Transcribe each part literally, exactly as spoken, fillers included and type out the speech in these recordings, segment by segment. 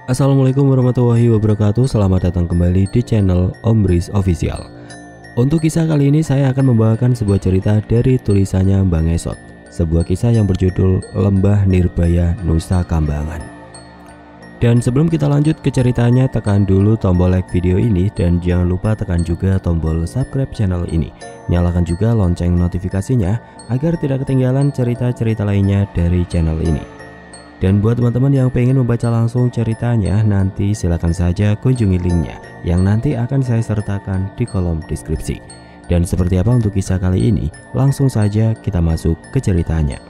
Assalamualaikum warahmatullahi wabarakatuh. Selamat datang kembali di channel Om Riz Official. Untuk kisah kali ini saya akan membawakan sebuah cerita dari tulisannya Mbak Ngesot. Sebuah kisah yang berjudul Lembah Nirbaya Nusa Kambangan. Dan sebelum kita lanjut ke ceritanya, tekan dulu tombol like video ini dan jangan lupa tekan juga tombol subscribe channel ini. Nyalakan juga lonceng notifikasinya agar tidak ketinggalan cerita-cerita lainnya dari channel ini. Dan buat teman-teman yang pengen membaca langsung ceritanya, nanti silakan saja kunjungi linknya yang nanti akan saya sertakan di kolom deskripsi. Dan seperti apa untuk kisah kali ini, langsung saja kita masuk ke ceritanya.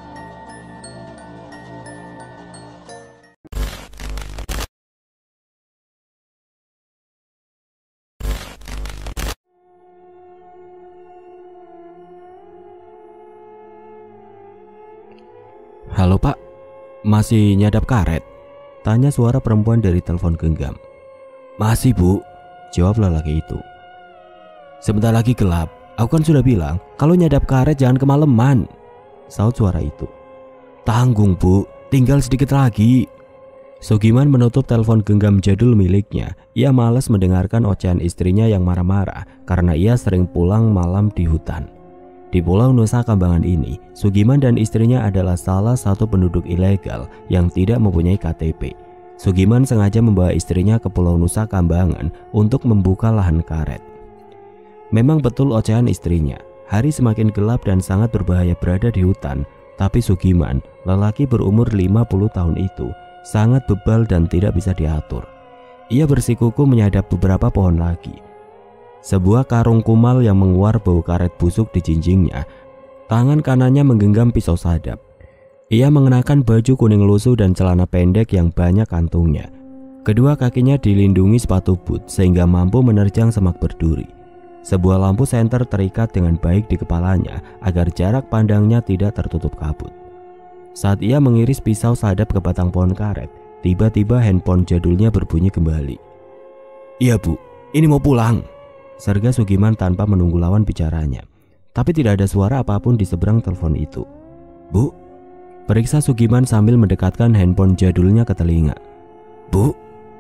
Halo Pak, masih nyadap karet? Tanya suara perempuan dari telepon genggam. Masih Bu, jawab lelaki itu. Sebentar lagi gelap, aku kan sudah bilang kalau nyadap karet jangan kemalaman, saut suara itu. Tanggung Bu, tinggal sedikit lagi. Sugiman menutup telepon genggam jadul miliknya. Ia malas mendengarkan ocehan istrinya yang marah-marah karena ia sering pulang malam di hutan. Di Pulau Nusa Kambangan ini, Sugiman dan istrinya adalah salah satu penduduk ilegal yang tidak mempunyai K T P. Sugiman sengaja membawa istrinya ke Pulau Nusa Kambangan untuk membuka lahan karet. Memang betul ocehan istrinya, hari semakin gelap dan sangat berbahaya berada di hutan. Tapi Sugiman, lelaki berumur lima puluh tahun itu, sangat bebal dan tidak bisa diatur. Ia bersikukuh menyadap beberapa pohon lagi. Sebuah karung kumal yang menguar bau karet busuk di jinjingnya. Tangan kanannya menggenggam pisau sadap. Ia mengenakan baju kuning lusuh dan celana pendek yang banyak kantungnya. Kedua kakinya dilindungi sepatu boot sehingga mampu menerjang semak berduri. Sebuah lampu senter terikat dengan baik di kepalanya agar jarak pandangnya tidak tertutup kabut. Saat ia mengiris pisau sadap ke batang pohon karet, tiba-tiba handphone jadulnya berbunyi kembali. Iya Bu, ini mau pulang, serga Sugiman tanpa menunggu lawan bicaranya. Tapi tidak ada suara apapun di seberang telepon itu. Bu, periksa Sugiman sambil mendekatkan handphone jadulnya ke telinga. Bu,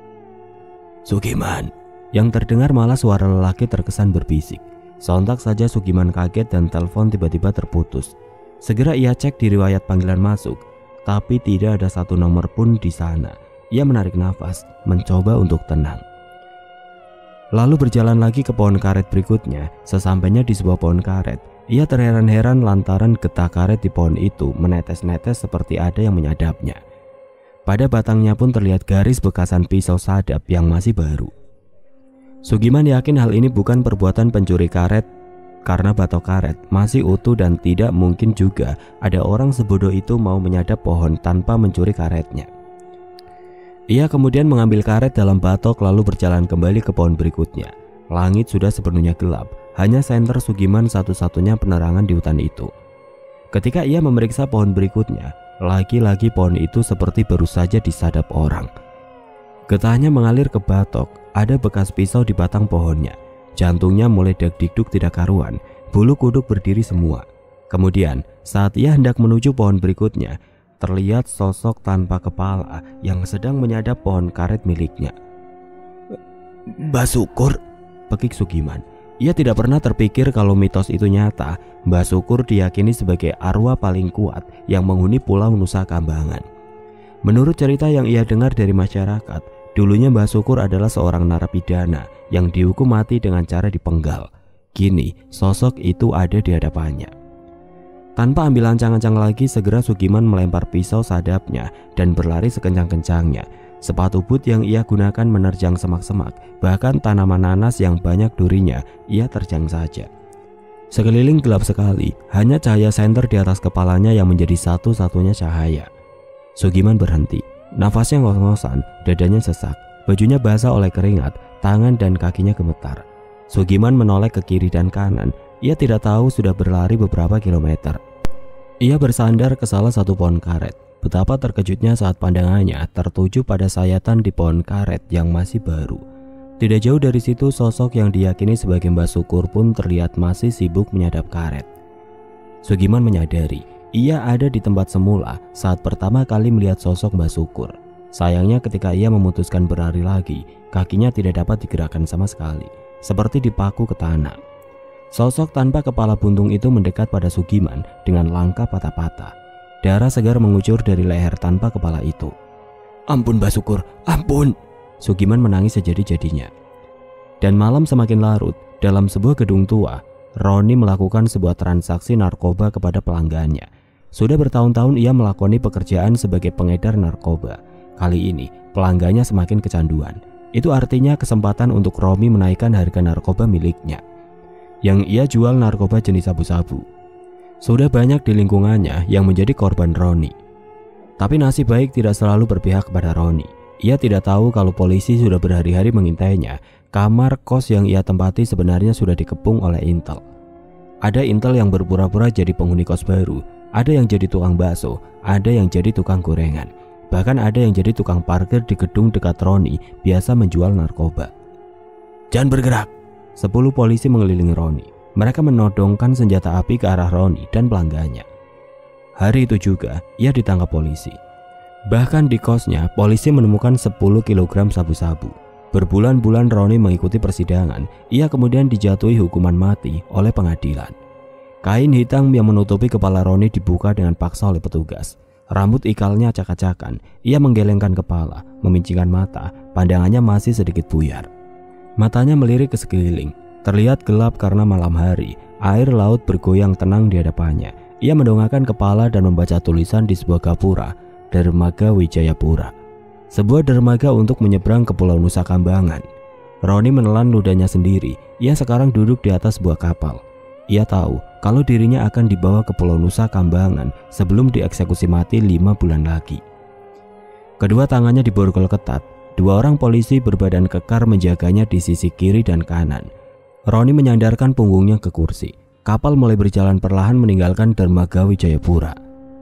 Sugiman. Yang terdengar malah suara lelaki terkesan berbisik. Sontak saja Sugiman kaget dan telepon tiba-tiba terputus. Segera ia cek di riwayat panggilan masuk, tapi tidak ada satu nomor pun di sana. Ia menarik nafas, mencoba untuk tenang. Lalu berjalan lagi ke pohon karet berikutnya. Sesampainya di sebuah pohon karet, ia terheran-heran lantaran getah karet di pohon itu menetes-netes seperti ada yang menyadapnya. Pada batangnya pun terlihat garis bekasan pisau sadap yang masih baru. Sugiman yakin hal ini bukan perbuatan pencuri karet karena batok karet masih utuh dan tidak mungkin juga ada orang sebodoh itu mau menyadap pohon tanpa mencuri karetnya. Ia kemudian mengambil karet dalam batok lalu berjalan kembali ke pohon berikutnya. Langit sudah sepenuhnya gelap, hanya senter Sugiman satu-satunya penerangan di hutan itu. Ketika ia memeriksa pohon berikutnya, lagi-lagi pohon itu seperti baru saja disadap orang. Getahnya mengalir ke batok, ada bekas pisau di batang pohonnya. Jantungnya mulai deg-degduk tidak karuan, bulu kuduk berdiri semua. Kemudian saat ia hendak menuju pohon berikutnya, terlihat sosok tanpa kepala yang sedang menyadap pohon karet miliknya. Mbah Syukur, pekik Sugiman. Ia tidak pernah terpikir kalau mitos itu nyata. Mbah Syukur diyakini sebagai arwah paling kuat yang menghuni Pulau Nusa Kambangan. Menurut cerita yang ia dengar dari masyarakat, dulunya Mbah Syukur adalah seorang narapidana yang dihukum mati dengan cara dipenggal. Kini sosok itu ada di hadapannya. Tanpa ambil ancang-ancang lagi, segera Sugiman melempar pisau sadapnya dan berlari sekencang-kencangnya. Sepatu boot yang ia gunakan menerjang semak-semak, bahkan tanaman nanas yang banyak durinya ia terjang saja. Sekeliling gelap sekali, hanya cahaya senter di atas kepalanya yang menjadi satu-satunya cahaya. Sugiman berhenti, nafasnya ngos-ngosan, dadanya sesak, bajunya basah oleh keringat, tangan dan kakinya gemetar. Sugiman menoleh ke kiri dan kanan. Ia tidak tahu sudah berlari beberapa kilometer. Ia bersandar ke salah satu pohon karet. Betapa terkejutnya saat pandangannya tertuju pada sayatan di pohon karet yang masih baru. Tidak jauh dari situ, sosok yang diyakini sebagai Mbah Syukur pun terlihat masih sibuk menyadap karet. Sugiman menyadari ia ada di tempat semula saat pertama kali melihat sosok Mbah Syukur. Sayangnya ketika ia memutuskan berlari lagi, kakinya tidak dapat digerakkan sama sekali, seperti dipaku ke tanah. Sosok tanpa kepala buntung itu mendekat pada Sugiman dengan langkah patah-patah. Darah segar mengucur dari leher tanpa kepala itu. "Ampun Mbah Syukur, ampun!" Sugiman menangis sejadi-jadinya. Dan malam semakin larut. Dalam sebuah gedung tua, Roni melakukan sebuah transaksi narkoba kepada pelanggannya. Sudah bertahun-tahun ia melakoni pekerjaan sebagai pengedar narkoba. Kali ini pelanggannya semakin kecanduan. Itu artinya kesempatan untuk Romi menaikkan harga narkoba miliknya, yang ia jual narkoba jenis sabu-sabu. Sudah banyak di lingkungannya yang menjadi korban Roni. Tapi nasib baik tidak selalu berpihak kepada Roni. Ia tidak tahu kalau polisi sudah berhari-hari mengintainya. Kamar kos yang ia tempati sebenarnya sudah dikepung oleh intel. Ada intel yang berpura-pura jadi penghuni kos baru, ada yang jadi tukang bakso, ada yang jadi tukang gorengan, bahkan ada yang jadi tukang parkir di gedung dekat Roni biasa menjual narkoba. "Jangan bergerak!" Sepuluh polisi mengelilingi Roni. Mereka menodongkan senjata api ke arah Roni dan pelanggannya. Hari itu juga ia ditangkap polisi. Bahkan di kosnya polisi menemukan sepuluh kilogram sabu-sabu. Berbulan-bulan Roni mengikuti persidangan. Ia kemudian dijatuhi hukuman mati oleh pengadilan. Kain hitam yang menutupi kepala Roni dibuka dengan paksa oleh petugas. Rambut ikalnya acak-acakan. Ia menggelengkan kepala, memincingkan mata. Pandangannya masih sedikit buyar. Matanya melirik ke sekeliling. Terlihat gelap karena malam hari. Air laut bergoyang tenang di hadapannya. Ia mendongakkan kepala dan membaca tulisan di sebuah gapura, Dermaga Wijayapura. Sebuah dermaga untuk menyeberang ke Pulau Nusa Kambangan. Roni menelan ludahnya sendiri. Ia sekarang duduk di atas sebuah kapal. Ia tahu kalau dirinya akan dibawa ke Pulau Nusa Kambangan sebelum dieksekusi mati lima bulan lagi. Kedua tangannya diborgol ketat. Dua orang polisi berbadan kekar menjaganya di sisi kiri dan kanan. Roni menyandarkan punggungnya ke kursi. Kapal mulai berjalan perlahan meninggalkan dermaga Wijayapura.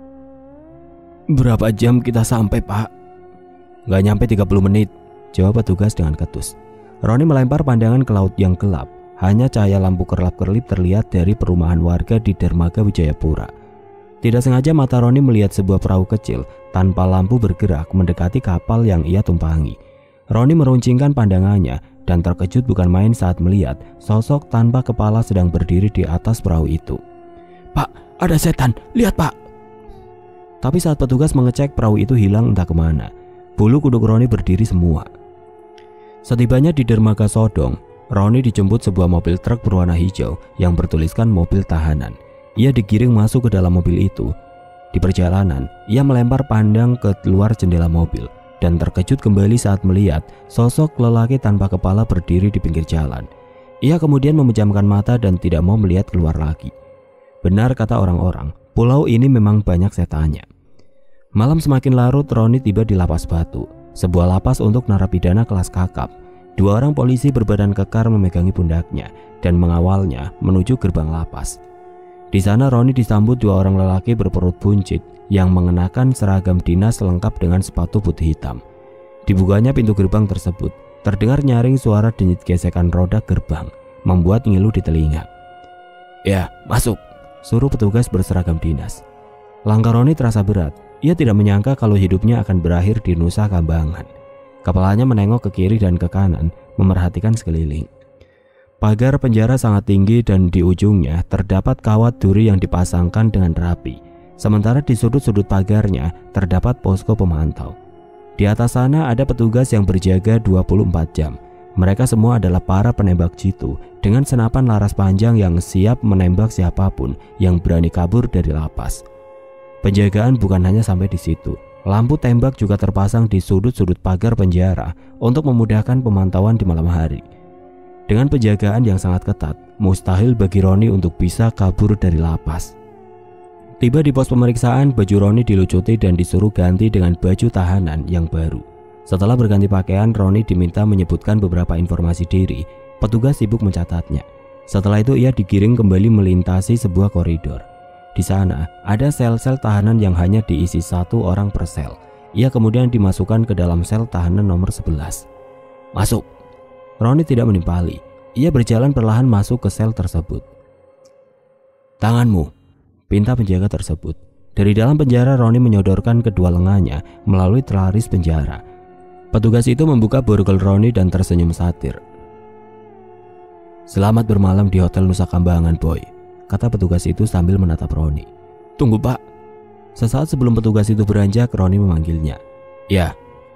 "Berapa jam kita sampai, Pak?" "Gak nyampe tiga puluh menit, jawab petugas dengan ketus. Roni melempar pandangan ke laut yang gelap. Hanya cahaya lampu kerlap-kerlip terlihat dari perumahan warga di dermaga Wijayapura. Tidak sengaja mata Roni melihat sebuah perahu kecil tanpa lampu bergerak mendekati kapal yang ia tumpangi. Roni meruncingkan pandangannya dan terkejut bukan main saat melihat sosok tanpa kepala sedang berdiri di atas perahu itu. "Pak, ada setan, lihat Pak!" Tapi saat petugas mengecek, perahu itu hilang entah kemana. Bulu kuduk Roni berdiri semua. Setibanya di dermaga Sodong, Roni dijemput sebuah mobil truk berwarna hijau yang bertuliskan mobil tahanan. Ia digiring masuk ke dalam mobil itu. Di perjalanan, ia melempar pandang ke luar jendela mobil dan terkejut kembali saat melihat sosok lelaki tanpa kepala berdiri di pinggir jalan. Ia kemudian memejamkan mata dan tidak mau melihat keluar lagi. Benar kata orang-orang, pulau ini memang banyak setannya. Malam semakin larut, Roni tiba di Lapas Batu, sebuah lapas untuk narapidana kelas kakap. Dua orang polisi berbadan kekar memegangi pundaknya dan mengawalnya menuju gerbang lapas. Di sana Roni disambut dua orang lelaki berperut buncit yang mengenakan seragam dinas lengkap dengan sepatu putih hitam. Dibukanya pintu gerbang tersebut, terdengar nyaring suara denyut gesekan roda gerbang, membuat ngilu di telinga. "Ya, masuk," suruh petugas berseragam dinas. Langkah Roni terasa berat. Ia tidak menyangka kalau hidupnya akan berakhir di Nusa Kambangan. Kepalanya menengok ke kiri dan ke kanan, memerhatikan sekeliling. Pagar penjara sangat tinggi dan di ujungnya terdapat kawat duri yang dipasangkan dengan rapi. Sementara di sudut-sudut pagarnya terdapat posko pemantau. Di atas sana ada petugas yang berjaga dua puluh empat jam. Mereka semua adalah para penembak jitu dengan senapan laras panjang yang siap menembak siapapun yang berani kabur dari lapas. Penjagaan bukan hanya sampai di situ. Lampu tembak juga terpasang di sudut-sudut pagar penjara untuk memudahkan pemantauan di malam hari. Dengan penjagaan yang sangat ketat, mustahil bagi Roni untuk bisa kabur dari lapas. Tiba di pos pemeriksaan, baju Roni dilucuti dan disuruh ganti dengan baju tahanan yang baru. Setelah berganti pakaian, Roni diminta menyebutkan beberapa informasi diri. Petugas sibuk mencatatnya. Setelah itu ia digiring kembali melintasi sebuah koridor. Di sana ada sel-sel tahanan yang hanya diisi satu orang per sel. Ia kemudian dimasukkan ke dalam sel tahanan nomor sebelas. "Masuk." Roni tidak menimpali. Ia berjalan perlahan masuk ke sel tersebut. "Tanganmu," pinta penjaga tersebut. Dari dalam penjara, Roni menyodorkan kedua lengannya melalui telaris penjara. Petugas itu membuka borgol Roni dan tersenyum satir. "Selamat bermalam di Hotel Nusa Kambangan, Boy," kata petugas itu sambil menatap Roni. "Tunggu, Pak." Sesaat sebelum petugas itu beranjak, Roni memanggilnya. "Ya."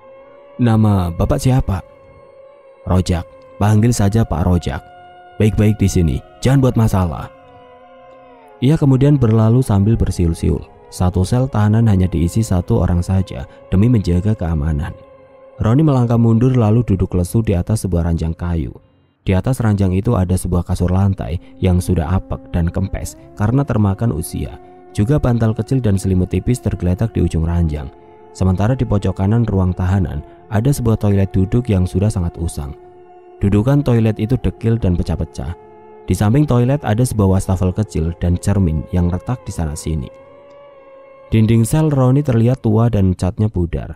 "Nama Bapak siapa?" "Rojak. Panggil saja Pak Rojak. Baik-baik di sini, jangan buat masalah." Ia kemudian berlalu sambil bersiul-siul. Satu sel tahanan hanya diisi satu orang saja demi menjaga keamanan. Roni melangkah mundur lalu duduk lesu di atas sebuah ranjang kayu. Di atas ranjang itu ada sebuah kasur lantai yang sudah apek dan kempes karena termakan usia. Juga bantal kecil dan selimut tipis tergeletak di ujung ranjang. Sementara di pojok kanan ruang tahanan ada sebuah toilet duduk yang sudah sangat usang. Dudukan toilet itu dekil dan pecah-pecah. Di samping toilet ada sebuah wastafel kecil dan cermin yang retak di sana sini. Dinding sel Roni terlihat tua dan catnya pudar.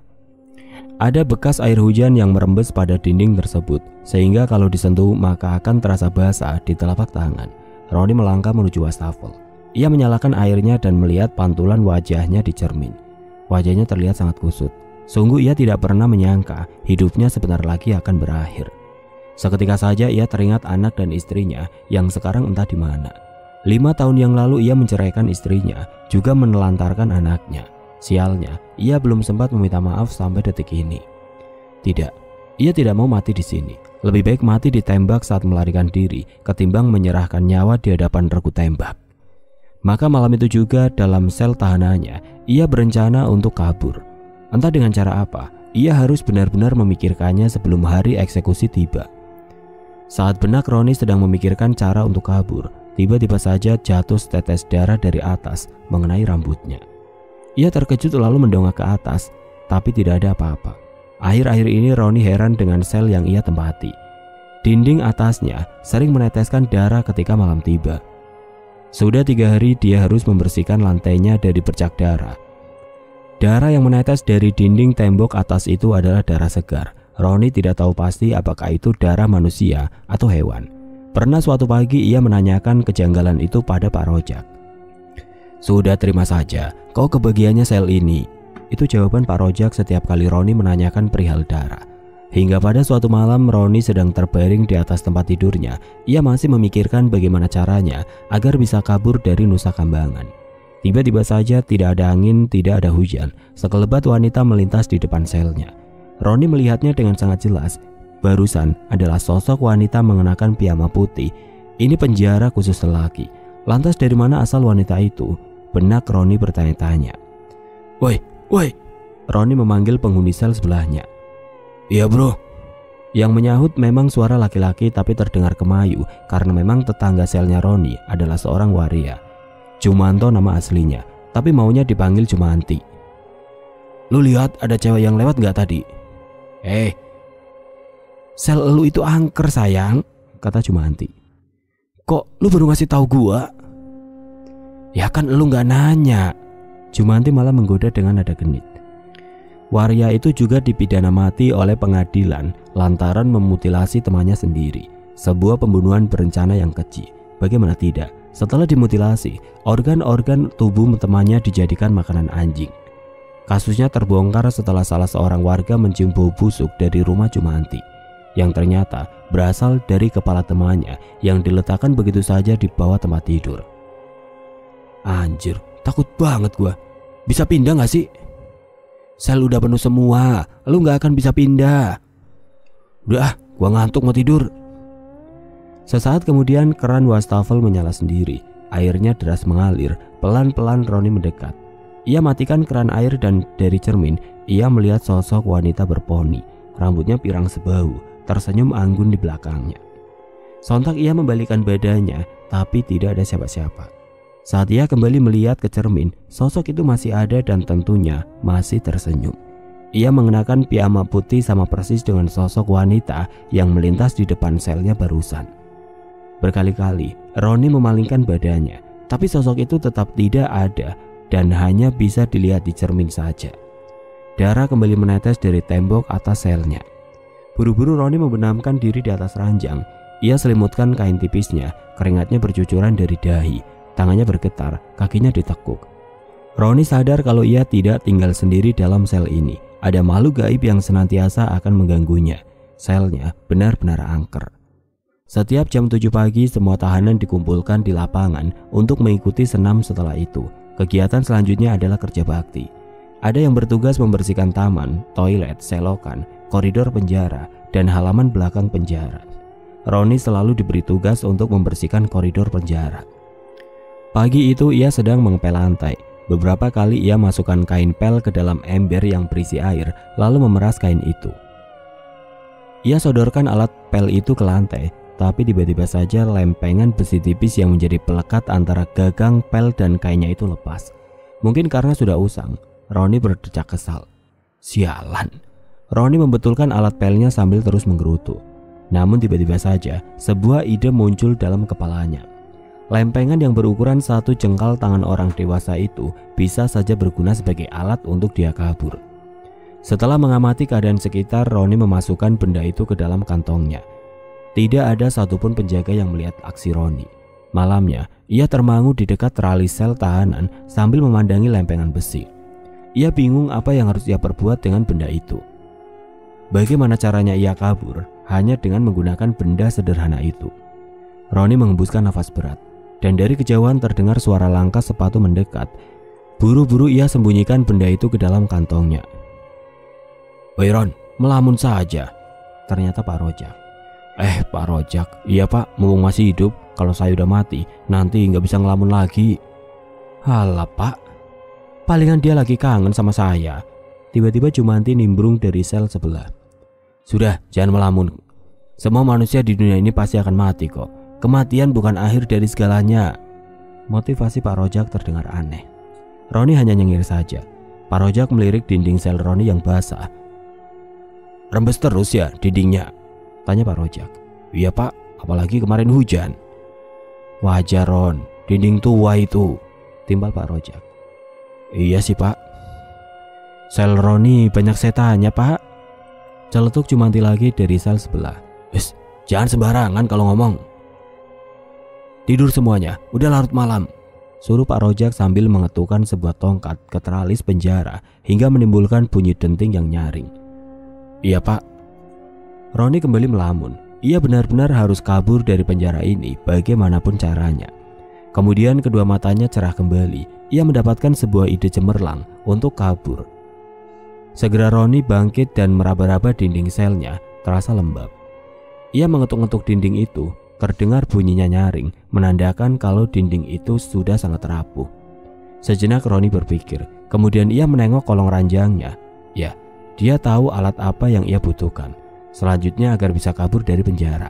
Ada bekas air hujan yang merembes pada dinding tersebut, sehingga kalau disentuh maka akan terasa basah di telapak tangan. Roni melangkah menuju wastafel. Ia menyalakan airnya dan melihat pantulan wajahnya di cermin. Wajahnya terlihat sangat kusut. Sungguh ia tidak pernah menyangka hidupnya sebentar lagi akan berakhir. Seketika saja ia teringat anak dan istrinya yang sekarang entah di mana. Lima tahun yang lalu ia menceraikan istrinya, juga menelantarkan anaknya. Sialnya, ia belum sempat meminta maaf sampai detik ini. Tidak, ia tidak mau mati di sini. Lebih baik mati ditembak saat melarikan diri ketimbang menyerahkan nyawa di hadapan regu tembak. Maka malam itu juga dalam sel tahanannya, ia berencana untuk kabur. Entah dengan cara apa, ia harus benar-benar memikirkannya sebelum hari eksekusi tiba. Saat benak Roni sedang memikirkan cara untuk kabur, tiba-tiba saja jatuh setetes darah dari atas mengenai rambutnya. Ia terkejut lalu mendongak ke atas, tapi tidak ada apa-apa. Akhir-akhir ini Roni heran dengan sel yang ia tempati. Dinding atasnya sering meneteskan darah ketika malam tiba. Sudah tiga hari dia harus membersihkan lantainya dari bercak darah. Darah yang menetes dari dinding tembok atas itu adalah darah segar. Roni tidak tahu pasti apakah itu darah manusia atau hewan. Pernah suatu pagi ia menanyakan kejanggalan itu pada Pak Rojak. "Sudah, terima saja, kau kebagiannya sel ini." Itu jawaban Pak Rojak setiap kali Roni menanyakan perihal darah. Hingga pada suatu malam Roni sedang terbaring di atas tempat tidurnya, ia masih memikirkan bagaimana caranya agar bisa kabur dari Nusa Kambangan. Tiba-tiba saja tidak ada angin, tidak ada hujan, sekelebat wanita melintas di depan selnya. Roni melihatnya dengan sangat jelas. Barusan adalah sosok wanita mengenakan piyama putih. Ini penjara khusus lelaki. Lantas dari mana asal wanita itu? Benak Roni bertanya-tanya. "Woi, woi!" Roni memanggil penghuni sel sebelahnya. "Iya bro." Yang menyahut memang suara laki-laki tapi terdengar kemayu karena memang tetangga selnya Roni adalah seorang waria. Jumanto nama aslinya, tapi maunya dipanggil Jumanti. "Lu lihat ada cewek yang lewat gak tadi?" "Eh, sel lu itu angker sayang," kata Jumanti. "Kok lu baru ngasih tahu gua?" "Ya kan lu gak nanya." Jumanti malah menggoda dengan nada genit. Waria itu juga dipidana mati oleh pengadilan lantaran memutilasi temannya sendiri. Sebuah pembunuhan berencana yang keji. Bagaimana tidak, setelah dimutilasi, organ-organ tubuh temannya dijadikan makanan anjing. Kasusnya terbongkar setelah salah seorang warga mencium bau busuk dari rumah Jumanti, yang ternyata berasal dari kepala temannya yang diletakkan begitu saja di bawah tempat tidur. "Anjir, takut banget gua. Bisa pindah gak sih?" "Sel udah penuh semua, lu gak akan bisa pindah." "Udah, gua ngantuk mau tidur." Sesaat kemudian keran wastafel menyala sendiri. Airnya deras mengalir. Pelan-pelan Roni mendekat. Ia matikan keran air dan dari cermin ia melihat sosok wanita berponi. Rambutnya pirang sebau, tersenyum anggun di belakangnya. Sontak ia membalikan badannya, tapi tidak ada siapa-siapa. Saat ia kembali melihat ke cermin, sosok itu masih ada dan tentunya masih tersenyum. Ia mengenakan piyama putih sama persis dengan sosok wanita yang melintas di depan selnya barusan. Berkali-kali Roni memalingkan badannya, tapi sosok itu tetap tidak ada dan hanya bisa dilihat di cermin saja. Darah kembali menetes dari tembok atas selnya. Buru-buru Roni membenamkan diri di atas ranjang. Ia selimutkan kain tipisnya, keringatnya bercucuran dari dahi, tangannya bergetar, kakinya ditekuk. Roni sadar kalau ia tidak tinggal sendiri dalam sel ini. Ada makhluk gaib yang senantiasa akan mengganggunya. Selnya benar-benar angker. Setiap jam tujuh pagi semua tahanan dikumpulkan di lapangan untuk mengikuti senam. Setelah itu, kegiatan selanjutnya adalah kerja bakti. Ada yang bertugas membersihkan taman, toilet, selokan, koridor penjara, dan halaman belakang penjara. Roni selalu diberi tugas untuk membersihkan koridor penjara. Pagi itu ia sedang mengepel lantai. Beberapa kali ia masukkan kain pel ke dalam ember yang berisi air, lalu memeras kain itu. Ia sodorkan alat pel itu ke lantai, tapi tiba-tiba saja lempengan besi tipis yang menjadi pelekat antara gagang pel dan kainnya itu lepas. Mungkin karena sudah usang, Roni berdecak kesal. Sialan. Roni membetulkan alat pelnya sambil terus menggerutu. Namun tiba-tiba saja sebuah ide muncul dalam kepalanya. Lempengan yang berukuran satu jengkal tangan orang dewasa itu bisa saja berguna sebagai alat untuk dia kabur. Setelah mengamati keadaan sekitar, Roni memasukkan benda itu ke dalam kantongnya. Tidak ada satupun penjaga yang melihat aksi Roni. Malamnya, ia termangu di dekat teralis sel tahanan sambil memandangi lempengan besi. Ia bingung apa yang harus ia perbuat dengan benda itu. Bagaimana caranya ia kabur hanya dengan menggunakan benda sederhana itu. Roni mengembuskan nafas berat. Dan dari kejauhan terdengar suara langkah sepatu mendekat. Buru-buru ia sembunyikan benda itu ke dalam kantongnya. "Woi Ron, melamun saja," ternyata Pak Rojak. "Eh Pak Rojak, iya Pak, mumpung masih hidup. Kalau saya udah mati, nanti nggak bisa ngelamun lagi." "Halah Pak, palingan dia lagi kangen sama saya." Tiba-tiba Jumanti nimbrung dari sel sebelah. "Sudah, jangan melamun. Semua manusia di dunia ini pasti akan mati kok. Kematian bukan akhir dari segalanya." Motivasi Pak Rojak terdengar aneh. Roni hanya nyengir saja. Pak Rojak melirik dinding sel Roni yang basah. "Rembes terus ya dindingnya?" tanya Pak Rojak. "Iya Pak, apalagi kemarin hujan." "Wajar Ron, dinding tua itu," timbal Pak Rojak. "Iya sih Pak. Sel Roni banyak setannya Pak," celetuk Jumanti lagi dari sel sebelah. "Wes, jangan sembarangan kalau ngomong. Tidur semuanya, udah larut malam," suruh Pak Rojak sambil mengetukkan sebuah tongkat ke teralis penjara hingga menimbulkan bunyi denting yang nyaring. "Iya Pak." Roni kembali melamun. Ia benar-benar harus kabur dari penjara ini bagaimanapun caranya. Kemudian kedua matanya cerah kembali. Ia mendapatkan sebuah ide cemerlang untuk kabur. Segera Roni bangkit dan meraba-raba dinding selnya, terasa lembab. Ia mengetuk-ngetuk dinding itu. Terdengar bunyinya nyaring, menandakan kalau dinding itu sudah sangat rapuh. Sejenak Roni berpikir, kemudian ia menengok kolong ranjangnya. Ya, dia tahu alat apa yang ia butuhkan. Selanjutnya agar bisa kabur dari penjara,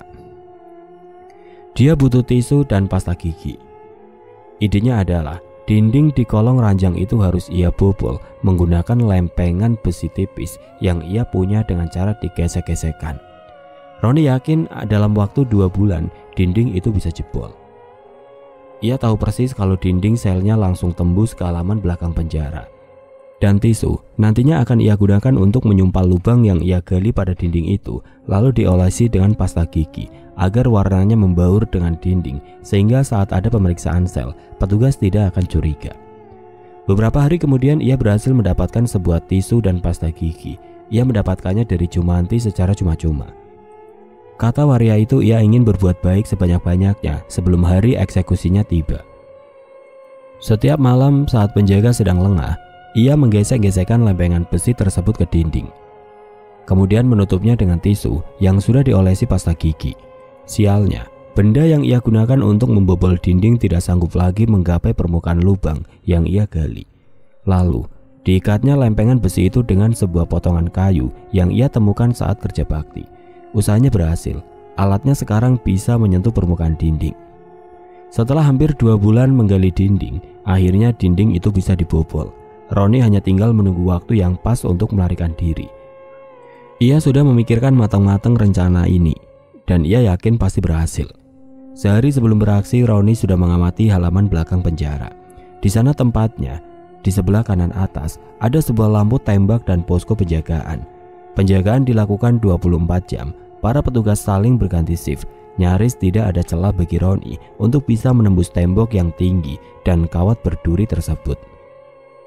dia butuh tisu dan pasta gigi. Idenya adalah dinding di kolong ranjang itu harus ia bobol menggunakan lempengan besi tipis yang ia punya dengan cara digesek-gesekkan. Roni yakin dalam waktu dua bulan dinding itu bisa jebol. Ia tahu persis kalau dinding selnya langsung tembus ke halaman belakang penjara. Dan tisu nantinya akan ia gunakan untuk menyumpal lubang yang ia gali pada dinding itu, lalu diolesi dengan pasta gigi agar warnanya membaur dengan dinding, sehingga saat ada pemeriksaan sel, petugas tidak akan curiga. Beberapa hari kemudian ia berhasil mendapatkan sebuah tisu dan pasta gigi. Ia mendapatkannya dari Jumanti secara cuma-cuma. Kata waria itu ia ingin berbuat baik sebanyak-banyaknya sebelum hari eksekusinya tiba. Setiap malam saat penjaga sedang lengah, ia menggesek-gesekkan lempengan besi tersebut ke dinding. Kemudian menutupnya dengan tisu yang sudah diolesi pasta gigi. Sialnya, benda yang ia gunakan untuk membobol dinding tidak sanggup lagi menggapai permukaan lubang yang ia gali. Lalu, diikatnya lempengan besi itu dengan sebuah potongan kayu yang ia temukan saat kerja bakti. Usahanya berhasil, alatnya sekarang bisa menyentuh permukaan dinding. Setelah hampir dua bulan menggali dinding, akhirnya dinding itu bisa dibobol. Roni hanya tinggal menunggu waktu yang pas untuk melarikan diri. Ia sudah memikirkan matang-matang rencana ini, dan ia yakin pasti berhasil. Sehari sebelum beraksi, Roni sudah mengamati halaman belakang penjara. Di sana tempatnya, di sebelah kanan atas, ada sebuah lampu tembak dan posko penjagaan. Penjagaan dilakukan dua puluh empat jam. Para petugas saling berganti shift. Nyaris tidak ada celah bagi Roni untuk bisa menembus tembok yang tinggi dan kawat berduri tersebut.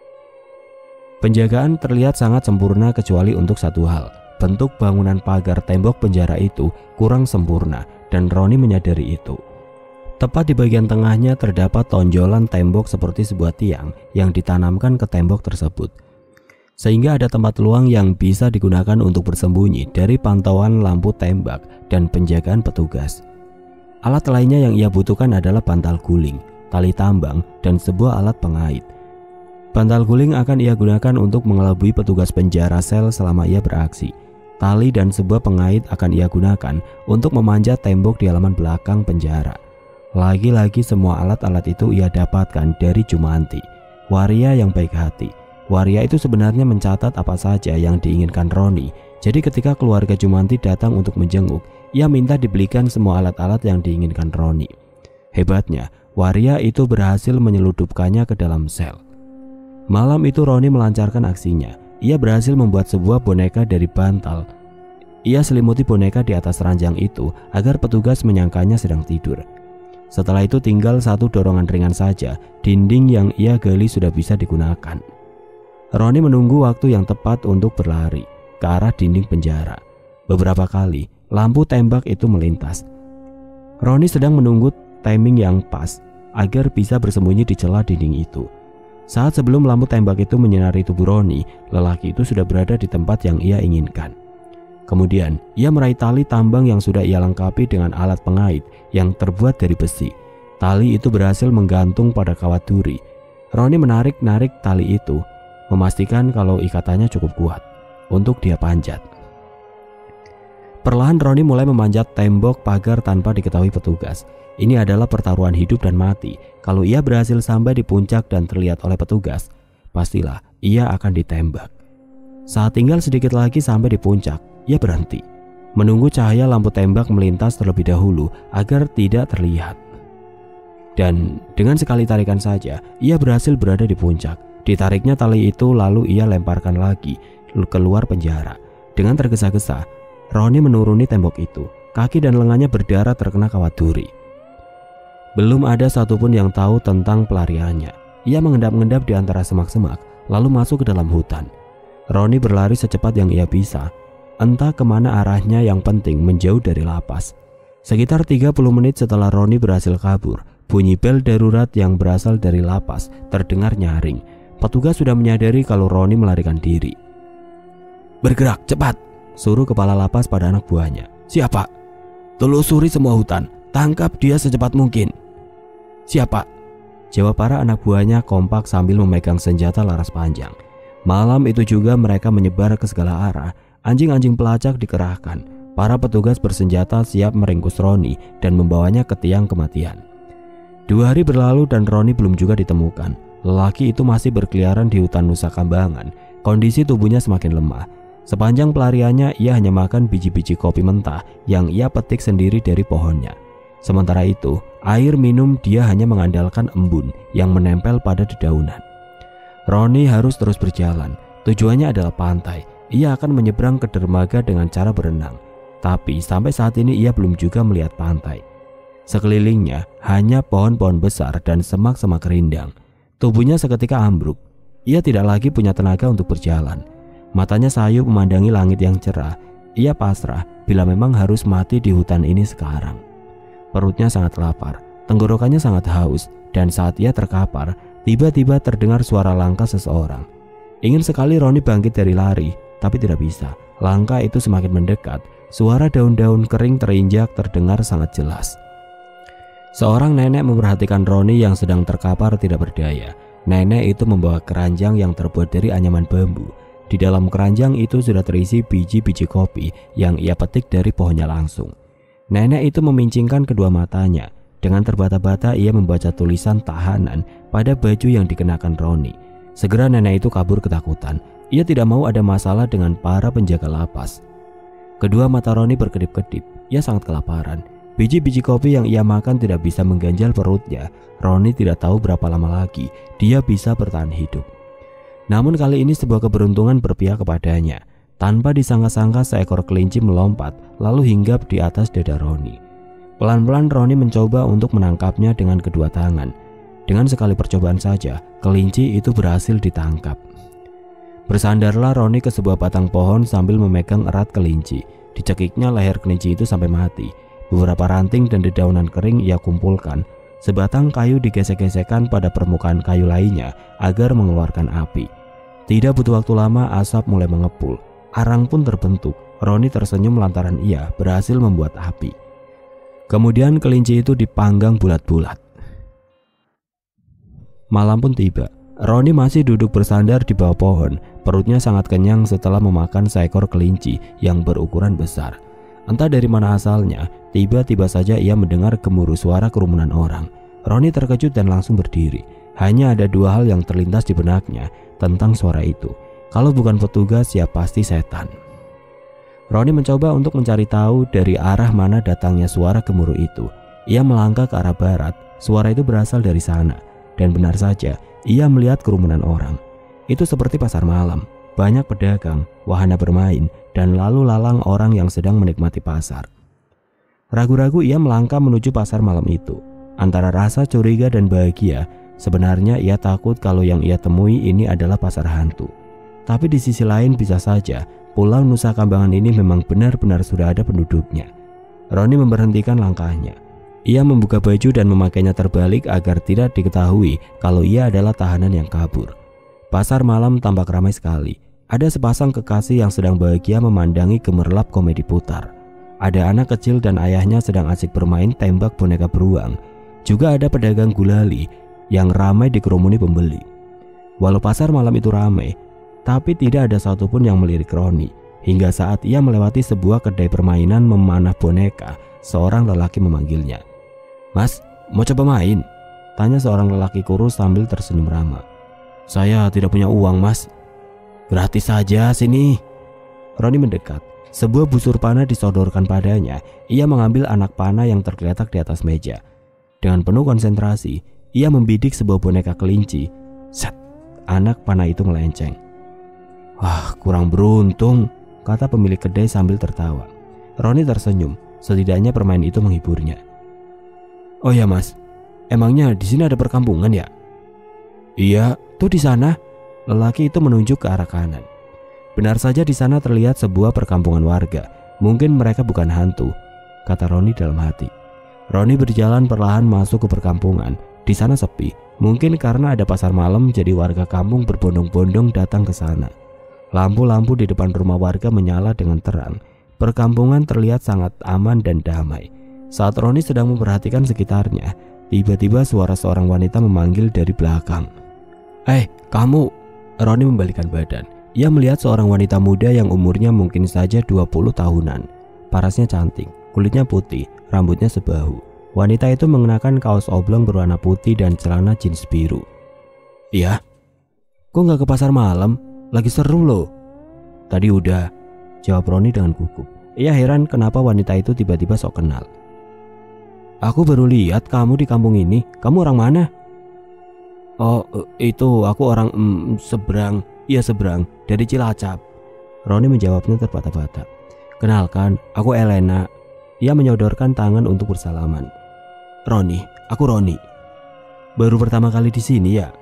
Penjagaan terlihat sangat sempurna kecuali untuk satu hal. Bentuk bangunan pagar tembok penjara itu kurang sempurna dan Roni menyadari itu. Tepat di bagian tengahnya terdapat tonjolan tembok seperti sebuah tiang yang ditanamkan ke tembok tersebut. Sehingga ada tempat luang yang bisa digunakan untuk bersembunyi dari pantauan lampu tembak dan penjagaan petugas. Alat lainnya yang ia butuhkan adalah bantal guling, tali tambang, dan sebuah alat pengait. Bantal guling akan ia gunakan untuk mengelabui petugas penjara sel selama ia beraksi. Tali dan sebuah pengait akan ia gunakan untuk memanjat tembok di halaman belakang penjara. Lagi-lagi semua alat-alat itu ia dapatkan dari Jumanti, waria yang baik hati. Waria itu sebenarnya mencatat apa saja yang diinginkan Roni. Jadi ketika keluarga Jumanti datang untuk menjenguk, ia minta dibelikan semua alat-alat yang diinginkan Roni. Hebatnya, waria itu berhasil menyeludupkannya ke dalam sel. Malam itu Roni melancarkan aksinya. Ia berhasil membuat sebuah boneka dari bantal. Ia selimuti boneka di atas ranjang itu agar petugas menyangkanya sedang tidur. Setelah itu tinggal satu dorongan ringan saja, dinding yang ia gali sudah bisa digunakan. Roni menunggu waktu yang tepat untuk berlari ke arah dinding penjara. Beberapa kali lampu tembak itu melintas. Roni sedang menunggu timing yang pas agar bisa bersembunyi di celah dinding itu. Saat sebelum lampu tembak itu menyinari tubuh Roni, lelaki itu sudah berada di tempat yang ia inginkan. Kemudian, ia meraih tali tambang yang sudah ia lengkapi dengan alat pengait yang terbuat dari besi. Tali itu berhasil menggantung pada kawat duri. Roni menarik-narik tali itu, memastikan kalau ikatannya cukup kuat untuk dia panjat. Perlahan Roni mulai memanjat tembok pagar tanpa diketahui petugas. Ini adalah pertaruhan hidup dan mati. Kalau ia berhasil sampai di puncak dan terlihat oleh petugas, pastilah ia akan ditembak. Saat tinggal sedikit lagi sampai di puncak, ia berhenti, menunggu cahaya lampu tembak melintas terlebih dahulu agar tidak terlihat. Dan dengan sekali tarikan saja, ia berhasil berada di puncak. Ditariknya tali itu lalu ia lemparkan lagi keluar penjara. Dengan tergesa-gesa, Roni menuruni tembok itu. Kaki dan lengannya berdarah terkena kawat duri. Belum ada satupun yang tahu tentang pelariannya. Ia mengendap-endap di antara semak-semak, lalu masuk ke dalam hutan. Roni berlari secepat yang ia bisa. Entah kemana arahnya, yang penting menjauh dari lapas. Sekitar tiga puluh menit setelah Roni berhasil kabur, bunyi bel darurat yang berasal dari lapas terdengar nyaring. Petugas sudah menyadari kalau Roni melarikan diri. "Bergerak, cepat!" suruh kepala lapas pada anak buahnya. "Siapa?" "Telusuri semua hutan, tangkap dia secepat mungkin." "Siapa?" jawab para anak buahnya kompak sambil memegang senjata laras panjang. Malam itu juga mereka menyebar ke segala arah. Anjing-anjing pelacak dikerahkan. Para petugas bersenjata siap meringkus Roni dan membawanya ke tiang kematian. Dua hari berlalu dan Roni belum juga ditemukan. Lelaki itu masih berkeliaran di hutan Nusa Kambangan. Kondisi tubuhnya semakin lemah. Sepanjang pelariannya ia hanya makan biji-biji kopi mentah yang ia petik sendiri dari pohonnya. Sementara itu, air minum dia hanya mengandalkan embun yang menempel pada dedaunan. Roni harus terus berjalan. Tujuannya adalah pantai. Ia akan menyeberang ke dermaga dengan cara berenang. Tapi sampai saat ini ia belum juga melihat pantai. Sekelilingnya hanya pohon-pohon besar dan semak-semak rindang. Tubuhnya seketika ambruk. Ia tidak lagi punya tenaga untuk berjalan. Matanya sayu memandangi langit yang cerah. Ia pasrah bila memang harus mati di hutan ini sekarang. Perutnya sangat lapar, tenggorokannya sangat haus, dan saat ia terkapar, tiba-tiba terdengar suara langkah seseorang. Ingin sekali Roni bangkit dari lari, tapi tidak bisa. Langkah itu semakin mendekat. Suara daun-daun kering terinjak terdengar sangat jelas. Seorang nenek memperhatikan Roni yang sedang terkapar tidak berdaya. Nenek itu membawa keranjang yang terbuat dari anyaman bambu. Di dalam keranjang itu sudah terisi biji-biji kopi yang ia petik dari pohonnya langsung. Nenek itu memincingkan kedua matanya. Dengan terbata-bata ia membaca tulisan tahanan pada baju yang dikenakan Roni. Segera nenek itu kabur ketakutan. Ia tidak mau ada masalah dengan para penjaga lapas. Kedua mata Roni berkedip-kedip. Ia sangat kelaparan. Biji-biji kopi yang ia makan tidak bisa mengganjal perutnya. Roni tidak tahu berapa lama lagi dia bisa bertahan hidup. Namun kali ini sebuah keberuntungan berpihak kepadanya. Tanpa disangka-sangka seekor kelinci melompat lalu hinggap di atas dada Roni. Pelan-pelan Roni mencoba untuk menangkapnya dengan kedua tangan. Dengan sekali percobaan saja, kelinci itu berhasil ditangkap. Bersandarlah Roni ke sebuah batang pohon sambil memegang erat kelinci. Dicekiknya leher kelinci itu sampai mati. Beberapa ranting dan dedaunan kering ia kumpulkan. Sebatang kayu digesek-gesekkan pada permukaan kayu lainnya agar mengeluarkan api. Tidak butuh waktu lama asap mulai mengepul. Arang pun terbentuk. Roni tersenyum lantaran ia berhasil membuat api. Kemudian kelinci itu dipanggang bulat-bulat. Malam pun tiba. Roni masih duduk bersandar di bawah pohon. Perutnya sangat kenyang setelah memakan seekor kelinci yang berukuran besar. Entah dari mana asalnya, tiba-tiba saja ia mendengar gemuruh suara kerumunan orang. Roni terkejut dan langsung berdiri. Hanya ada dua hal yang terlintas di benaknya tentang suara itu. Kalau bukan petugas, ya pasti setan. Roni mencoba untuk mencari tahu dari arah mana datangnya suara gemuruh itu. Ia melangkah ke arah barat. Suara itu berasal dari sana. Dan benar saja, ia melihat kerumunan orang. Itu seperti pasar malam. Banyak pedagang, wahana bermain, dan lalu lalang orang yang sedang menikmati pasar. Ragu-ragu ia melangkah menuju pasar malam itu. Antara rasa curiga dan bahagia, sebenarnya ia takut kalau yang ia temui ini adalah pasar hantu. Tapi di sisi lain bisa saja Pulau Nusa Kambangan ini memang benar-benar sudah ada penduduknya. Roni memberhentikan langkahnya. Ia membuka baju dan memakainya terbalik agar tidak diketahui kalau ia adalah tahanan yang kabur. Pasar malam tampak ramai sekali. Ada sepasang kekasih yang sedang bahagia memandangi gemerlap komedi putar. Ada anak kecil dan ayahnya sedang asik bermain tembak boneka beruang. Juga ada pedagang gulali yang ramai dikerumuni pembeli. Walau pasar malam itu ramai, tapi tidak ada satupun yang melirik Roni. Hingga saat ia melewati sebuah kedai permainan memanah boneka, seorang lelaki memanggilnya. "Mas, mau coba main?" tanya seorang lelaki kurus sambil tersenyum ramah. "Saya tidak punya uang, Mas." "Gratis saja sini." Roni mendekat. Sebuah busur panah disodorkan padanya. Ia mengambil anak panah yang tergeletak di atas meja. Dengan penuh konsentrasi, ia membidik sebuah boneka kelinci. Set, anak panah itu melenceng. "Wah, kurang beruntung," kata pemilik kedai sambil tertawa. Roni tersenyum. Setidaknya permainan itu menghiburnya. "Oh ya, Mas, emangnya di sini ada perkampungan ya?" "Iya, tuh di sana." Lelaki itu menunjuk ke arah kanan. Benar saja di sana terlihat sebuah perkampungan warga. Mungkin mereka bukan hantu, kata Roni dalam hati. Roni berjalan perlahan masuk ke perkampungan. Di sana sepi. Mungkin karena ada pasar malam, jadi warga kampung berbondong-bondong datang ke sana. Lampu-lampu di depan rumah warga menyala dengan terang. Perkampungan terlihat sangat aman dan damai. Saat Roni sedang memperhatikan sekitarnya, tiba-tiba suara seorang wanita memanggil dari belakang. "Eh, kamu!" Roni membalikkan badan. Ia melihat seorang wanita muda yang umurnya mungkin saja dua puluh tahunan. Parasnya cantik, kulitnya putih, rambutnya sebahu. Wanita itu mengenakan kaos oblong berwarna putih dan celana jeans biru. "Iya? Kok nggak ke pasar malam? Lagi seru loh." "Tadi udah," jawab Roni dengan gugup. Ia heran kenapa wanita itu tiba-tiba sok kenal. "Aku baru lihat kamu di kampung ini. Kamu orang mana?" "Oh, itu aku orang mm, seberang. Iya seberang, dari Cilacap." Roni menjawabnya terbata-bata. "Kenalkan, aku Elena." Ia menyodorkan tangan untuk bersalaman. "Roni, aku Roni." "Baru pertama kali di sini ya?"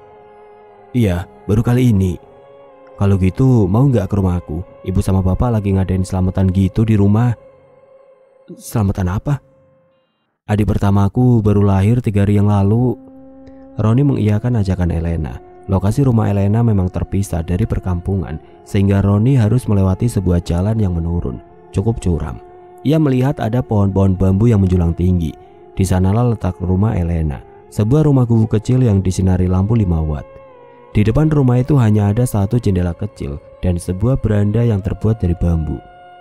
"Iya, baru kali ini." "Kalau gitu mau nggak ke rumahku? Ibu sama bapak lagi ngadain selamatan gitu di rumah." "Selamatan apa?" "Adik pertamaku baru lahir tiga hari yang lalu." Roni mengiyakan ajakan Elena. Lokasi rumah Elena memang terpisah dari perkampungan, sehingga Roni harus melewati sebuah jalan yang menurun, cukup curam. Ia melihat ada pohon-pohon bambu yang menjulang tinggi. Di sanalah letak rumah Elena, sebuah rumah gubuk kecil yang disinari lampu lima watt. Di depan rumah itu hanya ada satu jendela kecil dan sebuah beranda yang terbuat dari bambu.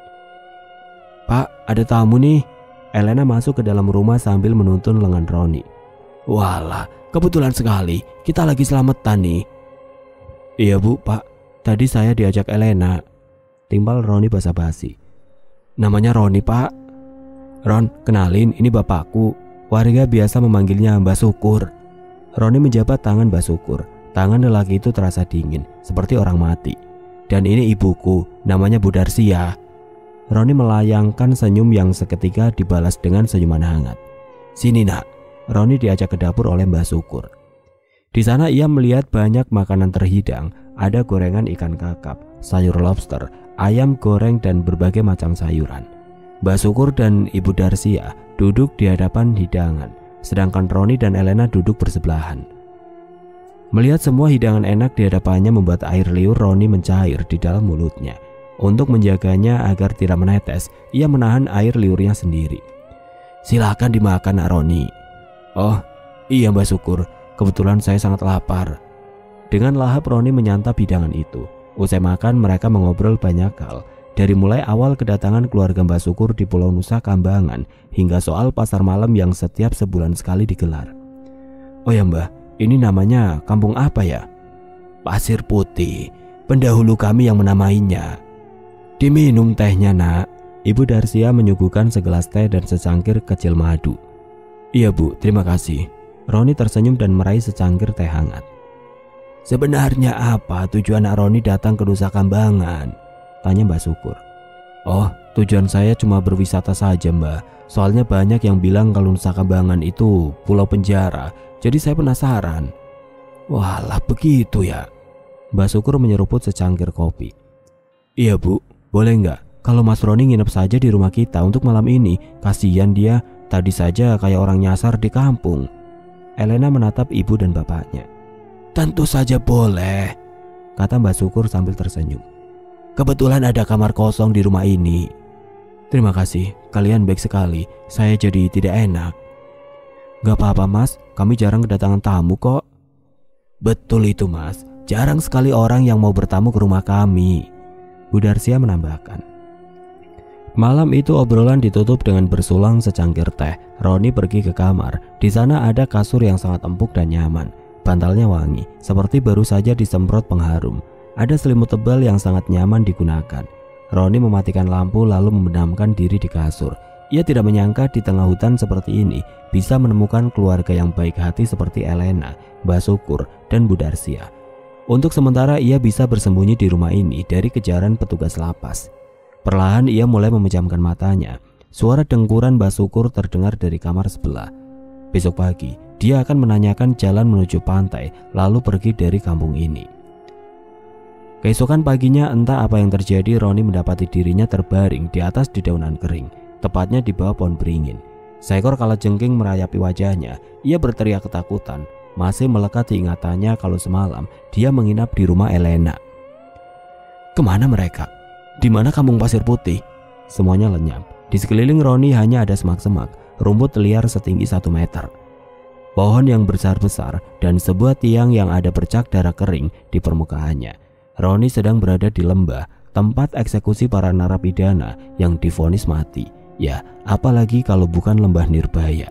"Pak, ada tamu nih." Elena masuk ke dalam rumah sambil menuntun lengan Roni. "Walah, kebetulan sekali, kita lagi selamatan nih." "Iya bu, Pak, tadi saya diajak Elena," timbal Roni basa-basi. "Namanya Roni, Pak." "Ron, kenalin, ini bapakku. Warga biasa memanggilnya Mbak Syukur." Roni menjabat tangan Mbak Syukur. Tangan lelaki itu terasa dingin, seperti orang mati. "Dan ini ibuku, namanya Bu Darsia." Roni melayangkan senyum yang seketika dibalas dengan senyuman hangat. "Sini nak." Roni diajak ke dapur oleh Mbak Syukur. Di sana ia melihat banyak makanan terhidang. ada gorengan ikan kakap, sayur lobster, ayam goreng, dan berbagai macam sayuran. Mbak Syukur dan Ibu Darsia duduk di hadapan hidangan, sedangkan Roni dan Elena duduk bersebelahan. Melihat semua hidangan enak di hadapannya membuat air liur Roni mencair di dalam mulutnya. Untuk menjaganya agar tidak menetes, ia menahan air liurnya sendiri. "Silakan dimakan, Nak Roni." "Oh iya Mbak Syukur, kebetulan saya sangat lapar." Dengan lahap Roni menyantap hidangan itu. Usai makan mereka mengobrol banyak hal, dari mulai awal kedatangan keluarga Mbak Syukur di Pulau Nusa Kambangan hingga soal pasar malam yang setiap sebulan sekali digelar. "Oh ya Mbah, ini namanya kampung apa ya?" "Pasir Putih, pendahulu kami yang menamainya." "Diminum tehnya Nak." Ibu Darsia menyuguhkan segelas teh dan secangkir kecil madu. "Iya Bu, terima kasih." Roni tersenyum dan meraih secangkir teh hangat. "Sebenarnya apa tujuan Nak Roni datang ke Nusa Kambangan?" tanya Mbak Syukur. "Oh, tujuan saya cuma berwisata saja Mbak. Soalnya banyak yang bilang kalau Nusa Kambangan itu pulau penjara. Jadi saya penasaran." "Walah begitu ya." Mbak Syukur menyeruput secangkir kopi. "Iya Bu, boleh nggak kalau Mas Roni nginep saja di rumah kita untuk malam ini? Kasihan dia, tadi saja kayak orang nyasar di kampung." Elena menatap ibu dan bapaknya. "Tentu saja boleh," kata Mbak Syukur sambil tersenyum. "Kebetulan ada kamar kosong di rumah ini." "Terima kasih, kalian baik sekali. Saya jadi tidak enak." "Gak apa-apa Mas, kami jarang kedatangan tamu kok." "Betul itu Mas, jarang sekali orang yang mau bertamu ke rumah kami," Bu Darsia menambahkan. Malam itu obrolan ditutup dengan bersulang secangkir teh. Roni pergi ke kamar. Di sana ada kasur yang sangat empuk dan nyaman. Bantalnya wangi, seperti baru saja disemprot pengharum. Ada selimut tebal yang sangat nyaman digunakan. Roni mematikan lampu lalu membenamkan diri di kasur. Ia tidak menyangka di tengah hutan seperti ini bisa menemukan keluarga yang baik hati seperti Elena, Mbak Syukur, dan Bu Darsia. Untuk sementara ia bisa bersembunyi di rumah ini dari kejaran petugas lapas. Perlahan ia mulai memejamkan matanya. Suara dengkuran Mbak Syukur terdengar dari kamar sebelah. Besok pagi dia akan menanyakan jalan menuju pantai lalu pergi dari kampung ini. Keesokan paginya entah apa yang terjadi, Roni mendapati dirinya terbaring di atas dedaunan kering, tepatnya di bawah pohon beringin. Seekor kalajengking merayapi wajahnya. Ia berteriak ketakutan. Masih melekat di ingatannya kalau semalam dia menginap di rumah Elena. Kemana mereka? Di mana kampung Pasir Putih? Semuanya lenyap. Di sekeliling Roni hanya ada semak-semak, rumput liar setinggi satu meter, pohon yang besar-besar, dan sebuah tiang yang ada bercak darah kering di permukaannya. Roni sedang berada di lembah, tempat eksekusi para narapidana yang divonis mati. Ya, apalagi kalau bukan lembah Nirbaya.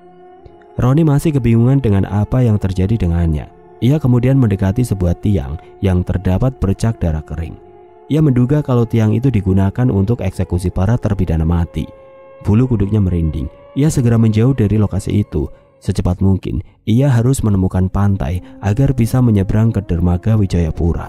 Roni masih kebingungan dengan apa yang terjadi dengannya. Ia kemudian mendekati sebuah tiang yang terdapat bercak darah kering. Ia menduga kalau tiang itu digunakan untuk eksekusi para terpidana mati. Bulu kuduknya merinding. Ia segera menjauh dari lokasi itu. Secepat mungkin, ia harus menemukan pantai agar bisa menyeberang ke dermaga Wijayapura.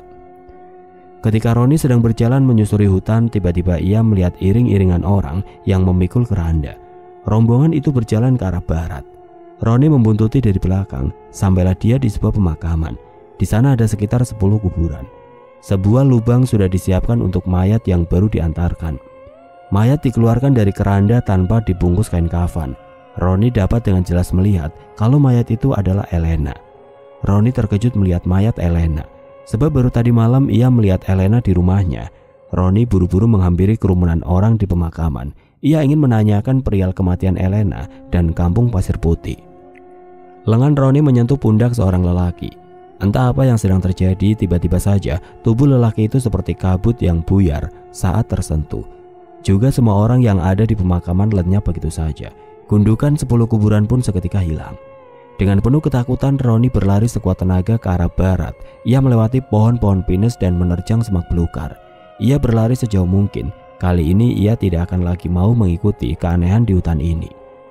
Ketika Roni sedang berjalan menyusuri hutan, tiba-tiba ia melihat iring-iringan orang yang memikul keranda. Rombongan itu berjalan ke arah barat. Roni membuntuti dari belakang, sampailah dia di sebuah pemakaman. Di sana ada sekitar sepuluh kuburan. Sebuah lubang sudah disiapkan untuk mayat yang baru diantarkan. Mayat dikeluarkan dari keranda tanpa dibungkus kain kafan. Roni dapat dengan jelas melihat kalau mayat itu adalah Elena. Roni terkejut melihat mayat Elena, sebab baru tadi malam ia melihat Elena di rumahnya. Roni buru-buru menghampiri kerumunan orang di pemakaman. Ia ingin menanyakan perihal kematian Elena dan kampung Pasir Putih. Lengan Roni menyentuh pundak seorang lelaki. Entah apa yang sedang terjadi, tiba-tiba saja tubuh lelaki itu seperti kabut yang buyar saat tersentuh. Juga semua orang yang ada di pemakaman lenyap begitu saja. Gundukan sepuluh kuburan pun seketika hilang. Dengan penuh ketakutan, Roni berlari sekuat tenaga ke arah barat. Ia melewati pohon-pohon pinus dan menerjang semak belukar. Ia berlari sejauh mungkin. Kali ini ia tidak akan lagi mau mengikuti keanehan di hutan ini.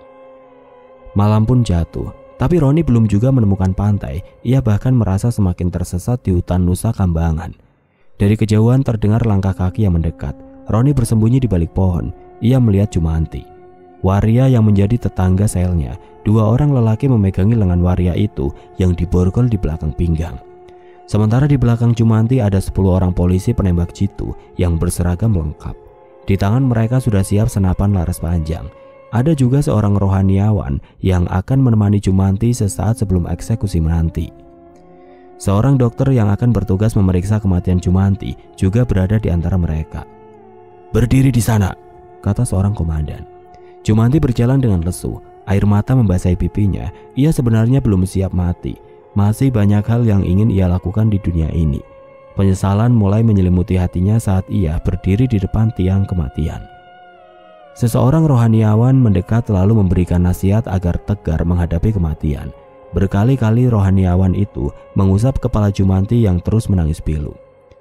Malam pun jatuh. Tapi Roni belum juga menemukan pantai. Ia bahkan merasa semakin tersesat di hutan Nusa Kambangan. Dari kejauhan terdengar langkah kaki yang mendekat. Roni bersembunyi di balik pohon. Ia melihat Jumanti, waria yang menjadi tetangga selnya. Dua orang lelaki memegangi lengan waria itu yang diborgol di belakang pinggang. Sementara di belakang Jumanti ada sepuluh orang polisi penembak jitu yang berseragam lengkap. Di tangan mereka sudah siap senapan laras panjang. Ada juga seorang rohaniawan yang akan menemani Jumanti sesaat sebelum eksekusi menanti. Seorang dokter yang akan bertugas memeriksa kematian Jumanti juga berada di antara mereka. "Berdiri di sana," kata seorang komandan. Jumanti berjalan dengan lesu, air mata membasahi pipinya. Ia sebenarnya belum siap mati. Masih banyak hal yang ingin ia lakukan di dunia ini. Penyesalan mulai menyelimuti hatinya saat ia berdiri di depan tiang kematian. Seseorang rohaniawan mendekat lalu memberikan nasihat agar tegar menghadapi kematian. Berkali-kali rohaniawan itu mengusap kepala Jumanti yang terus menangis pilu.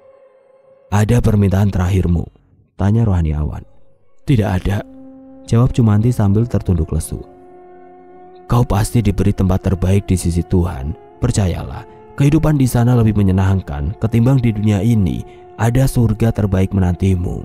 "Ada permintaan terakhirmu?" tanya rohaniawan. "Tidak ada," jawab Jumanti sambil tertunduk lesu. "Kau pasti diberi tempat terbaik di sisi Tuhan. Percayalah, kehidupan di sana lebih menyenangkan ketimbang di dunia ini. Ada surga terbaik menantimu."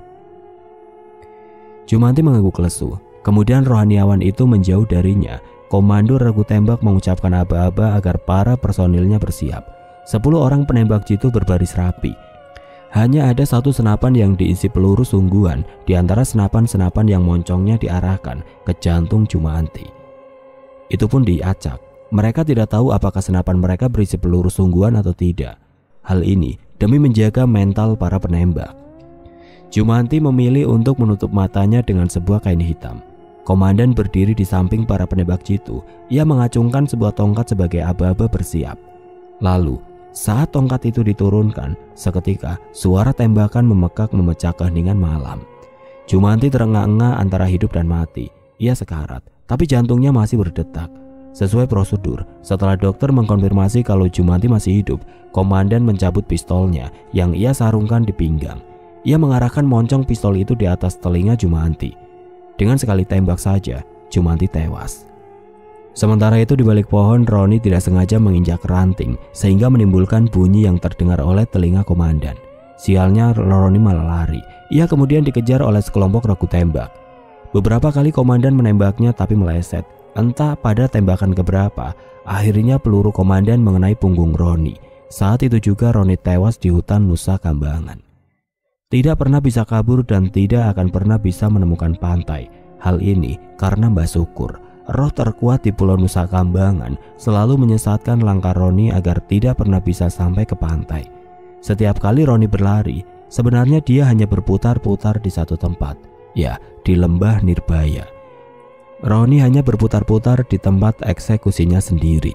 Jumanti mengangguk lesu. Kemudian rohaniawan itu menjauh darinya. Komando regu tembak mengucapkan aba-aba agar para personilnya bersiap. Sepuluh orang penembak jitu berbaris rapi. Hanya ada satu senapan yang diisi peluru sungguhan di antara senapan-senapan yang moncongnya diarahkan ke jantung Jumanti. Itu pun diacak. Mereka tidak tahu apakah senapan mereka berisi peluru sungguhan atau tidak. Hal ini demi menjaga mental para penembak. Jumanti memilih untuk menutup matanya dengan sebuah kain hitam. Komandan berdiri di samping para penembak jitu. Ia mengacungkan sebuah tongkat sebagai aba-aba bersiap. Lalu, saat tongkat itu diturunkan, seketika suara tembakan memekak memecah keheningan malam. Jumanti terengah-engah antara hidup dan mati. Ia sekarat, tapi jantungnya masih berdetak. Sesuai prosedur, setelah dokter mengkonfirmasi kalau Jumanti masih hidup, komandan mencabut pistolnya yang ia sarungkan di pinggang. Ia mengarahkan moncong pistol itu di atas telinga Jumanti. Dengan sekali tembak saja, Jumanti tewas. Sementara itu di balik pohon, Roni tidak sengaja menginjak ranting sehingga menimbulkan bunyi yang terdengar oleh telinga komandan. Sialnya, Roni malah lari. Ia kemudian dikejar oleh sekelompok regu tembak. Beberapa kali komandan menembaknya tapi meleset. Entah pada tembakan keberapa, akhirnya peluru komandan mengenai punggung Roni. Saat itu juga Roni tewas di hutan Nusa Kambangan. Tidak pernah bisa kabur dan tidak akan pernah bisa menemukan pantai. Hal ini karena Mbah Syukur, roh terkuat di Pulau Nusa Kambangan, selalu menyesatkan langkah Roni agar tidak pernah bisa sampai ke pantai. Setiap kali Roni berlari, sebenarnya dia hanya berputar-putar di satu tempat, ya di lembah Nirbaya. Roni hanya berputar-putar di tempat eksekusinya sendiri.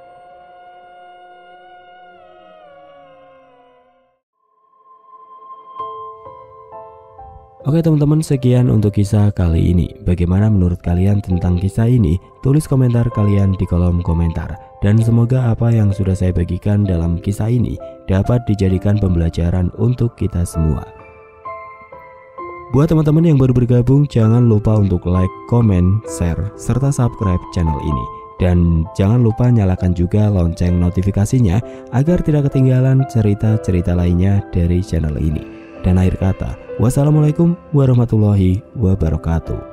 Oke teman-teman, sekian untuk kisah kali ini. Bagaimana menurut kalian tentang kisah ini? Tulis komentar kalian di kolom komentar. Dan semoga apa yang sudah saya bagikan dalam kisah ini dapat dijadikan pembelajaran untuk kita semua. Buat teman-teman yang baru bergabung, jangan lupa untuk like, komen, share, serta subscribe channel ini. Dan jangan lupa nyalakan juga lonceng notifikasinya agar tidak ketinggalan cerita-cerita lainnya dari channel ini. Dan akhir kata, wassalamualaikum warahmatullahi wabarakatuh.